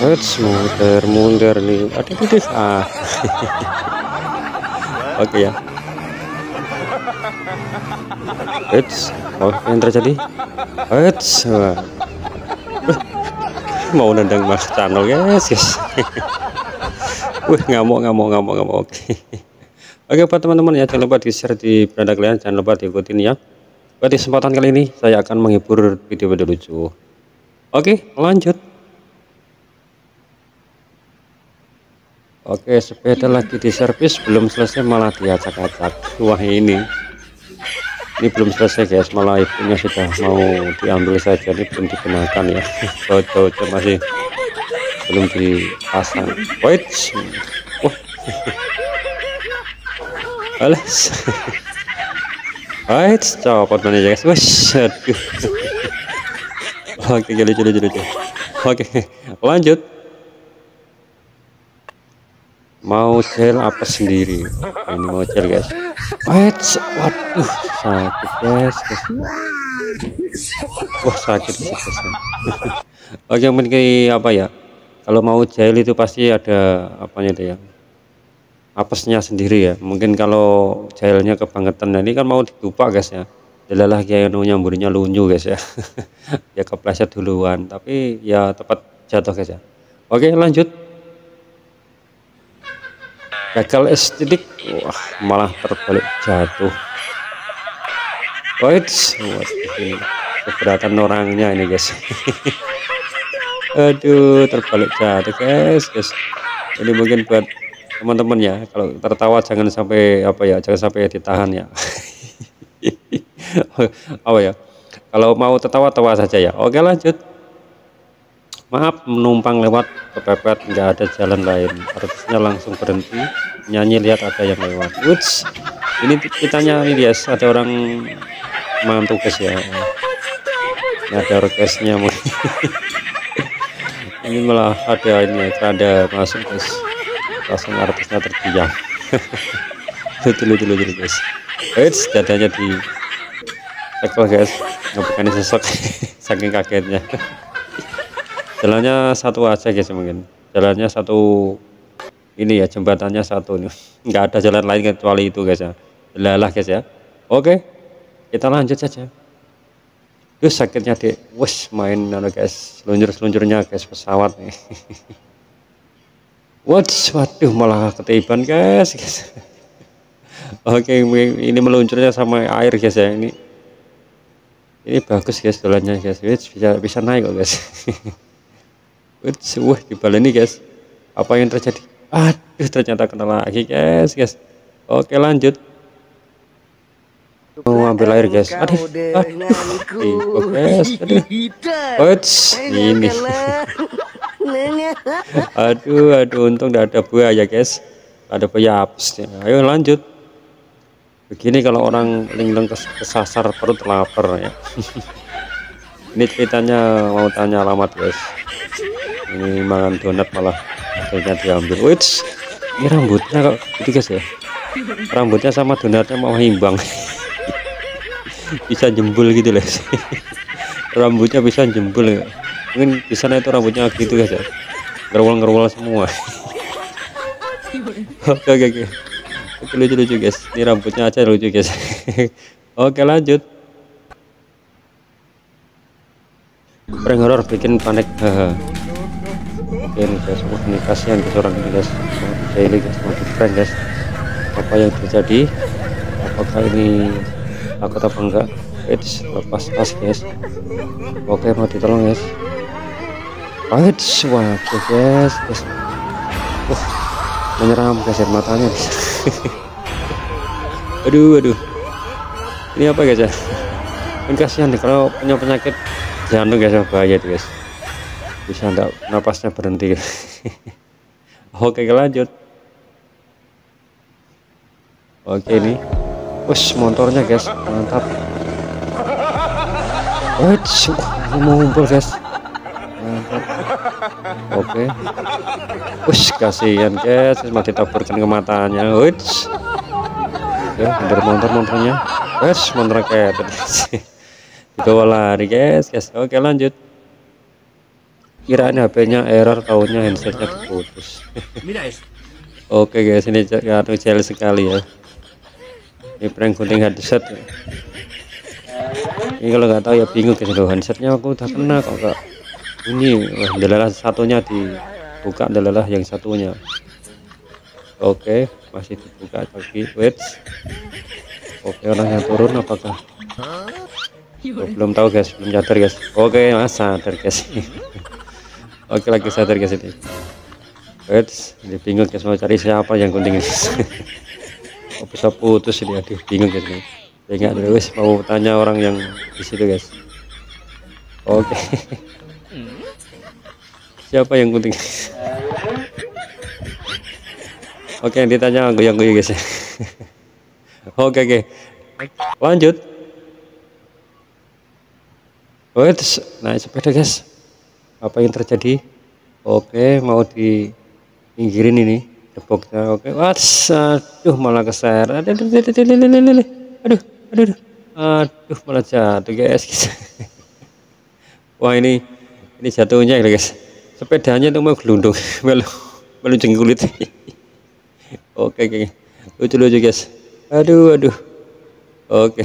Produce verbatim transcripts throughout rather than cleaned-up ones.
Wits, muter mundur nih. Aduh, aduh, ah. Oke ya. Wits, oh, yang terjadi? Wits, wah. Mau nendang mas channel guys, guys. Wih, ngamuk, ngamuk, ngamuk, ngamuk. Oke. Oke, buat teman-teman ya, jangan lupa di share di beranda kalian, jangan lupa diikutin ya. Pada kesempatan kali ini saya akan menghibur video-video lucu. Oke, lanjut. Oke, sepeda lagi di servis, belum selesai malah diacak-acak. Wah, ini ini belum selesai guys, malah ibunya sudah mau diambil saja. Ini belum digunakan ya. Cocok masih belum dipasang. Wait, wah, alas, wait, copot mana ya guys. Wah, aduh. Oke, lucu lucu lucu. Oke, lanjut. Mau gel apa sendiri? Ini mau gel guys. Wait, waduh, sakit guys, guys. Wah, sakit sih guys. Oke, mungkin apa ya? Kalau mau gel itu pasti ada apanya itu ya? Apesnya sendiri ya. Mungkin kalau gelnya kebangetan, nah ini kan mau ditupak guys ya. Jelalah kayak nyamburinya lunyu guys ya. Ya kepleset duluan, tapi ya tepat jatuh guys ya. Oke, lanjut. Gagal estetik, wah malah terbalik jatuh. Wait, waduh, keberatan orangnya ini guys. Aduh, terbalik jatuh guys, guys. Ini mungkin buat teman-teman ya, kalau tertawa jangan sampai apa ya, jangan sampai ditahan ya. Apa ya? Kalau mau tertawa tawa saja ya. Oke, lanjut. Maaf, menumpang lewat kepepet, nggak ada jalan lain, harusnya langsung berhenti nyanyi lihat ada yang lewat. Uts, ini kita nyanyi guys, ada orang mantu guys ya. Ini ada orkesnya. Ini malah ada ini ada masuk guys, langsung artisnya terdiam. Lucu lucu lucu guys. Uts, dadanya di tekel guys, ngebukan sesok saking kagetnya. Jalannya satu aja guys, mungkin jalannya satu ini ya, jembatannya satu nih, nggak ada jalan lain kecuali itu guys ya. Lelah guys ya. Oke, kita lanjut saja. Terus sakitnya deh, wes main nano guys, seluncur-seluncurnya guys pesawat nih. Waduh, waduh malah ketiban guys, guys. Oke, ini meluncurnya sama air guys ya. Ini ini bagus guys jalannya guys, bisa bisa naik kok guys. Wah, dibaleni guys, apa yang terjadi? Aduh, ternyata kena lagi guys, guys. Oke, lanjut. Mau ambil air guys. Aduh, aduh, guys, aduh. Wits, ini. Aduh, aduh, untung tidak ada buaya guys. Ada buaya apes. Ayo lanjut. Begini kalau orang linglung kesasar perut lapar ya. Ini ceritanya mau tanya alamat guys. Ini makan donat malah akhirnya diambil. Wits, ini rambutnya kok gitu guys ya. Rambutnya sama donatnya mau imbang. Bisa jembul gitu loh. Rambutnya bisa jembul ya. Mungkin di sana itu rambutnya gitu guys ya. Ngerwol-ngerwol semua. Oke oke oke. Oke, lucu lucu guys. Ini rambutnya aja lucu guys. Oke, lanjut. Prank horor bikin panik. Haha. Oke nih guys, wah ini kasihan guys orang ini guys, mau di guys, mau di prank guys. Apa yang terjadi? Apakah ini takut apa enggak? Eits, lepas tas guys. Oke, mau ditolong guys. Eits, waduh guys, guys. Wah, menyeram guys air matanya guys. Aduh, aduh. Ini apa guys ya? Ini kasihan nih kalau punya penyakit jantung guys, bahaya tuh guys. Bisa enggak napasnya berhenti. Oke, lanjut. Oke, ini wush motornya guys, mantap. Wush, mau ngumpul guys, mantap. Oke, wush kasihan guys, mau ditaburkan ke matanya. Wush, ya dari motor-motornya. Wush, motor kayak dibawa lari guys, guys. Oke, lanjut. kirain H P-nya error, taunya handsetnya putus. Oke guys, ini kartu jahil sekali ya. Ini prank gunting headset ya. Ini kalau nggak tahu ya bingung guys, loh handsetnya aku udah kena kok enggak. Ini wah, delalah satunya dibuka, delalah yang satunya. Oke, masih dibuka lagi. Wait. Oke, orang yang turun apakah? Oh, belum tahu guys, belum sadar guys. Oke, mas sadar guys. Oke, lagi sadar guys ini. Wait, ini bingung guys, mau cari siapa yang gunting ini. Oh, bisa putus ini, aduh bingung guys ini. Enggak terus mau tanya orang yang di situ guys. Oke. Siapa yang gunting? Oke, yang ditanya goyang-goyang guys. Oke oke. Lanjut. Wait, naik sepeda guys. Apa yang terjadi? Oke, mau di pinggirin ini depoknya. Oke, waduh malah keser. Aduh, aduh, aduh, aduh, aduh, aduh, malah jatuh guys. Wah ini ini jatuhnya guys. Sepedanya tuh mau gelundung, melu melu jengkulit. Oke, oke, lucu-lucu guys. Aduh, aduh. Oke.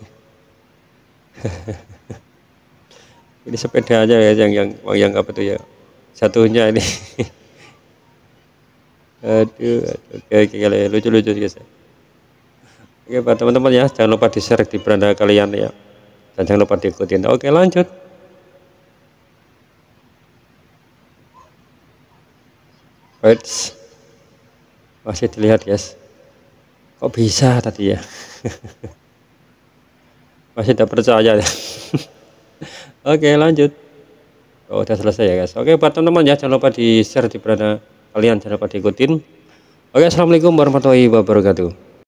Ini sepeda aja ya yang yang yang apa tuh ya? Satunya ini. Aduh, aduh. Oke, oke, lucu-lucu guys. Oke, buat teman-teman ya, jangan lupa di-share di beranda kalian ya. Dan jangan lupa diikutin. Oke, lanjut. Wait. Masih dilihat guys. Kok bisa tadi ya? Masih tidak percaya ya. Oke, lanjut. Oh, udah selesai ya guys. Oke, buat teman-teman ya, jangan lupa di-share di beranda kalian, jangan lupa diikutin. Oke, assalamualaikum warahmatullahi wabarakatuh.